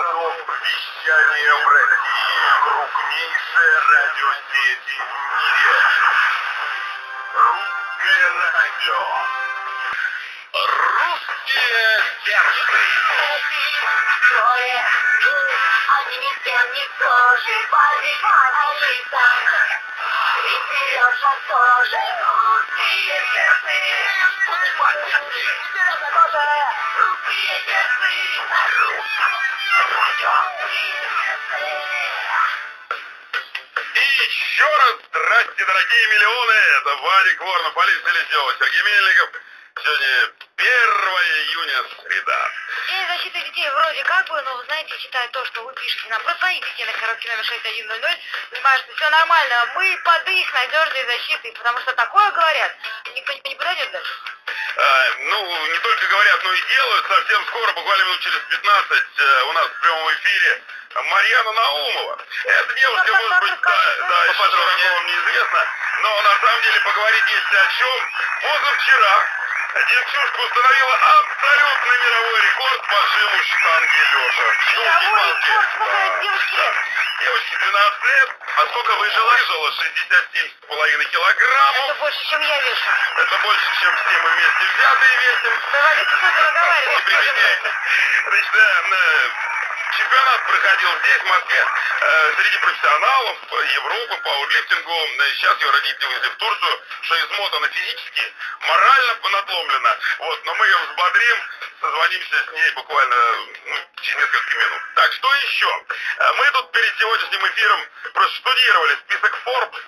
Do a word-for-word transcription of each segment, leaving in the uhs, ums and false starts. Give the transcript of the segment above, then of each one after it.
Городов вещания в России. Крупнейшая радиосеть в мире. Русское радио. Русские сердцы. Они ни с кем не схожи, поверь лицам. И Сережа тоже русские сердцы. Сережа тоже русские сердцы. И еще раз здрасте, дорогие миллионы. Это Вадик Воронов, Алиса Летева, Сергей Мельников. Сегодня первое июня, среда. День защиты детей вроде как бы, но, вы знаете, читая то, что вы пишете нам про своих детей на короткий номер шесть один ноль ноль, понимаешь, что все нормально, мы под их надежной защитой, потому что такое говорят, никто не подойдет дальше. А, ну, не только говорят, но и делают. Совсем скоро, буквально минут через пятнадцать, у нас в прямом эфире Марьяна Наумова. Эта девушка, может быть, да, да, еще широко вам неизвестно, но на самом деле поговорить есть о чем. Позавчера девчушка установила абсолютный мировой рекорд по жиму штанги лежа. Мировой рекорд? Сколько девушке лет? Девушке двенадцать лет. А сколько выжила? Выжила шестьдесят семь с половиной килограммов. Это больше, чем я вешу. Это больше, чем все мы вместе взятые весим. Давай, ты что-то Не разговариваешь. прибедняйтесь. Значит, э, чемпионат проходил здесь, в Москве, э, среди профессионалов Европы, пауэрлифтингу. Сейчас ее родители увезли в Турцию, что измотана физически, морально надломлена. Вот, но мы ее взбодрим, созвонимся с ней буквально ну, через несколько минут. Так, что еще? Э, Мы тут перед сегодняшним эфиром простудировали список Forbes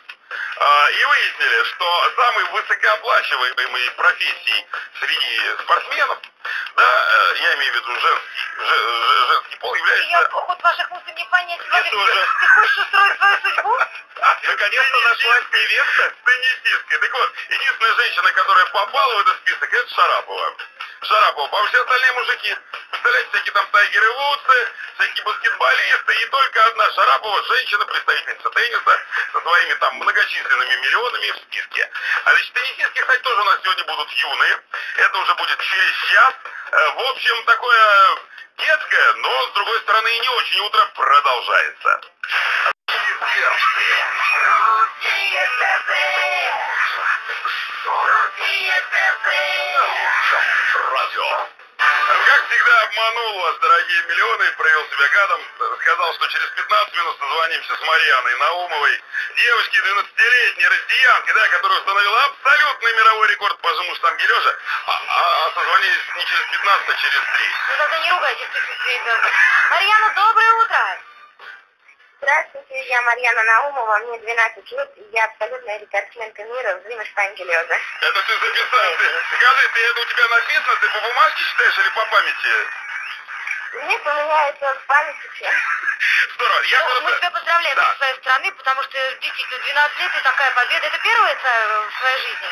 э, и выяснили, что самой высокооплачиваемой профессией среди спортсменов, да, э, я имею в виду женский, же- женский пол, является... Я ход ваших мыслей не понять. Я Вадик, тоже. ты хочешь устроить свою судьбу? Наконец-то нашлась невеста с теннисисткой. Так вот, единственная женщина, которая попала в этот список, это Шарапова. Шарапова. А все остальные мужики, представляете, всякие там Тайгеры Вудсы, всякие баскетболисты, и только одна Шарапова, женщина, представительница тенниса, со своими там многочисленными миллионами в списке. А значит, теннисистки, кстати, тоже у нас сегодня будут юные. Это уже будет через час. Э, В общем, такое детское, но, с другой стороны, и не очень утро продолжается. Русские сердцы. Русские сердцы. Радио. Как всегда, обманул вас, дорогие миллионы, провел себя гадом. Сказал, что через пятнадцать минут созвонимся с Марьяной Наумовой, девочке двенадцатилетней россиянки, да, которая установила абсолютный мировой рекорд по жиму штанги лежа. А, а, а созвонились не через пятнадцать, а через три. Ну тогда не ругайтесь, ты ребенка. Марьяна, доброе утро. Здравствуйте, я Марьяна Наумова, мне двенадцать лет, и я абсолютная рекордсменка мира в жиме штанги лежа. Это ты записал. Ты, скажи, ты это у тебя написано, ты по бумажке читаешь или по памяти? Нет, у меня это в памяти. Здорово. Я Ну, мы просто... тебя поздравляем Да. со своей страны, потому что действительно двенадцать лет и такая победа. Это первая твоя в своей жизни?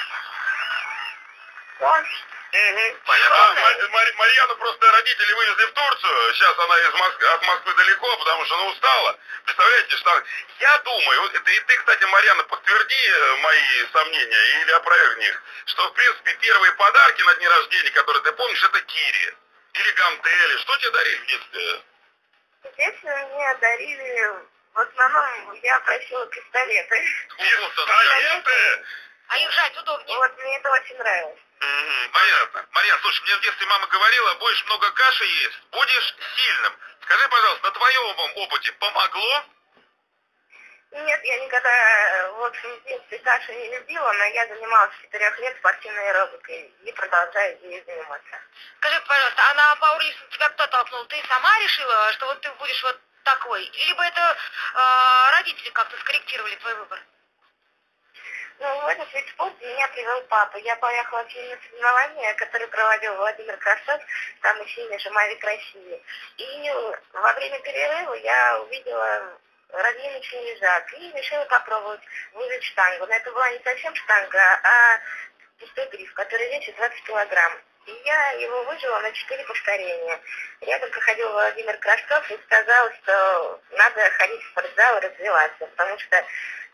Он Понятно. А, Ма- Мари- Марьяну просто родители вывезли в Турцию. Сейчас она из Моск... от Москвы далеко, потому что она устала. Представляете, что... Я думаю, вот это, и ты, кстати, Марьяна, подтверди э, мои сомнения или опровергни их, что, в принципе, первые подарки на дне рождения, которые ты помнишь, это кири. Или гантели. Что тебе дарили в детстве? Естественно, мне дарили, в основном я просила пистолеты. Пистолеты? А их жать удобнее. Вот мне это очень нравилось. Мгм, понятно. Марьян, слушай, мне в детстве мама говорила, будешь много каши есть, будешь сильным. Скажи, пожалуйста, на твоем опыте помогло? Нет, я никогда, в общем, в детстве кашу не любила, но я занималась с четырех лет спортивной аэробикой и продолжаю ей заниматься. Скажи, пожалуйста, а на пауэрлифтинг тебя кто толкнул? Ты сама решила, что вот ты будешь вот такой? Либо это э, родители как-то скорректировали твой выбор? Ну, в этот вид спорта меня привел папа. Я поехала в фильм на соревнования, который проводил Владимир Кравцов, там и сильный жимовик России. И во время перерыва я увидела разминочный лежак и решила попробовать выжать штангу. Но это была не совсем штанга, а пустой гриф, который весит двадцать килограмм. И я его выжила на четыре повторения. Рядом проходил Владимир Кравцов и сказал, что надо ходить в спортзал и развиваться, потому что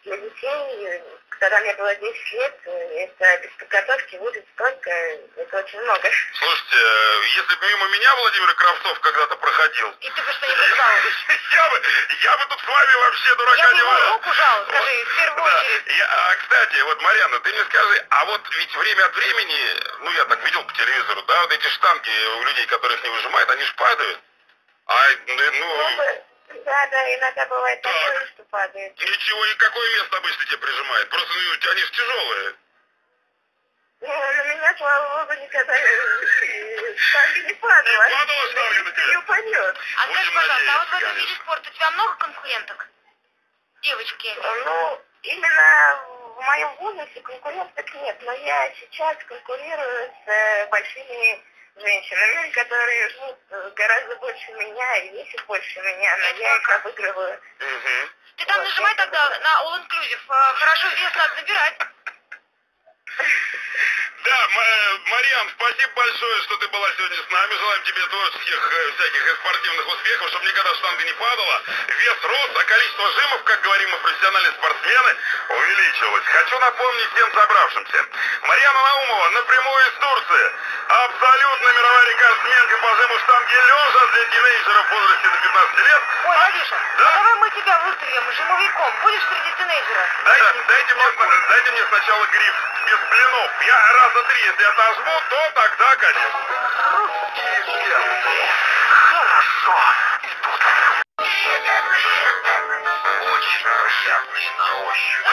для детей, когда мне было десять лет, это без подготовки будет столько, это очень много. Слушайте, э, если бы мимо меня Владимир Кравцов когда-то проходил, И ты бы что-нибудь знал. я бы, я бы тут с вами вообще дурака Я бы не его валял. руку жал, скажи, в первую Да. очередь. Я- а, кстати, вот, Марьяна, ты мне скажи, а вот ведь время от времени, ну, я так видел по телевизору, да, вот эти штанги у людей, которых не выжимают, они ж падают. А, ну, Ну, да, да, иногда бывает Так. такое, что падает. ничего, и какое место обычно тебе прижимает? Просто, ну, они же тяжелые. Ну, на меня, слава богу, никогда э, штанги не падала. Не падала штанга на тебя? Не упадет. А скажи, Будем пожалуйста, а вот в надеяться, этом виде конечно. спорта у тебя много конкуренток? Девочки, я имею в виду. Ну, именно в моем возрасте конкуренток нет, но я сейчас конкурирую с э, большими женщинами, которые живут э, гораздо больше меня и весят больше меня, но я их обыгрываю. Угу. Ты там Вот, нажимай это тогда да. на All Inclusive. А, Хорошо, вес надо набирать. Да, М- Марьян, спасибо большое, что ты была сегодня с нами. Желаем тебе творческих э, всяких и спортивных успехов, чтобы никогда штанга не падала. Вес рос, а количество жимов, как говорим мы, профессиональные спортсмены, увеличивалось. Хочу напомнить всем собравшимся. Марьяна Наумова напрямую из Турции. Абсолютно мировая рекордсменка по жиму штанги лежа для тинейджеров в возрасте до пятнадцати лет. Ой, Владюша, Да? а давай мы тебя выставим жимовиком. Будешь среди тинейджеров? Дайте, дайте, мне, сна- дайте мне сначала гриф без блинов. Я раза три, если отожму, то тогда, конечно. Хорошо. Очень приятный на ощупь.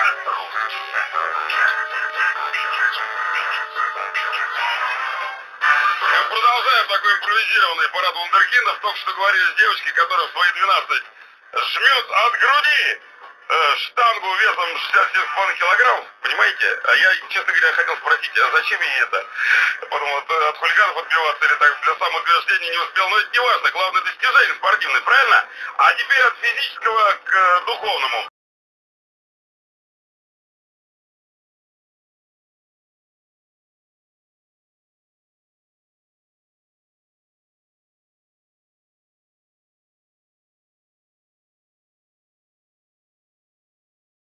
Мы продолжаем такой импровизированный парад вундеркиндов. Только что говорили с девочкой, которая в свои двенадцать жмет от груди э, штангу весом шестьдесят семь с половиной килограмм. Понимаете? А я, честно говоря, хотел спросить, а зачем ей это? Потом вот, э, от хулиганов отбиваться или так для самоутверждения не успел. Но это не важно. Главное достижение спортивное, правильно? А теперь от физического к э, духовному.